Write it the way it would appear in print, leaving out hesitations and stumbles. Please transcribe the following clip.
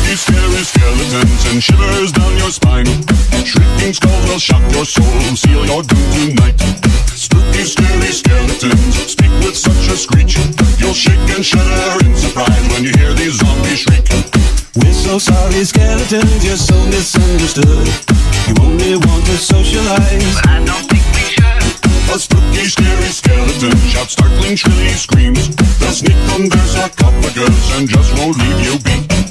spooky, scary skeletons and shivers down your spine. Shrieking skulls will shock your soul, seal your doom tonight. Spooky, scary skeletons speak with such a screech. You'll shake and shudder in surprise when you hear these zombies shriek. We're so sorry, skeletons, you're so misunderstood. You only want to socialize, but I don't think we should. A spooky, scary skeleton shouts startling, shrilly screams. They'll sneak under sarcophagus and just won't leave you be.